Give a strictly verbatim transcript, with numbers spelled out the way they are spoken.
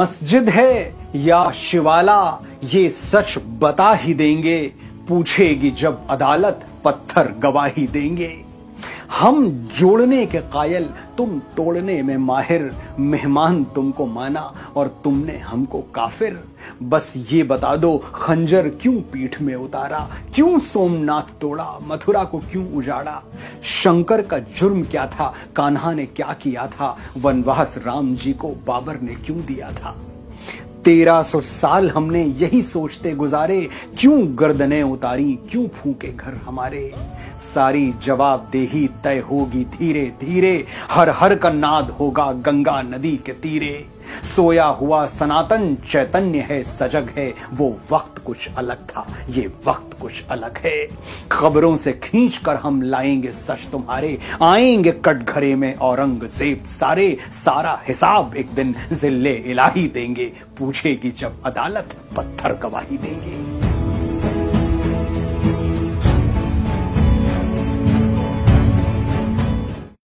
मस्जिद है या शिवाला ये सच बता ही देंगे, पूछेगी जब अदालत पत्थर गवाही देंगे। हम जोड़ने के कायल, तुम तोड़ने में माहिर, मेहमान तुमको माना और तुमने हमको काफिर। बस ये बता दो खंजर क्यों पीठ में उतारा, क्यों सोमनाथ तोड़ा, मथुरा को क्यों उजाड़ा। शंकर का जुर्म क्या था, कान्हा ने क्या किया था, वनवास राम जी को बाबर ने क्यों दिया था। तेरह सौ साल हमने यही सोचते गुजारे, क्यों गर्दनें उतारी, क्यों फूके घर हमारे। सारी जवाबदेही तय होगी धीरे धीरे, हर हर का नाद होगा गंगा नदी के तीरे। सोया हुआ सनातन चैतन्य है, सजग है, वो वक्त कुछ अलग था, ये वक्त कुछ अलग है। खबरों से खींच कर हम लाएंगे सच तुम्हारे, आएंगे कटघरे में औरंगजेब सारे। सारा हिसाब एक दिन जिल्ले इलाही देंगे, पूछेगी जब अदालत पत्थर गवाही देंगे।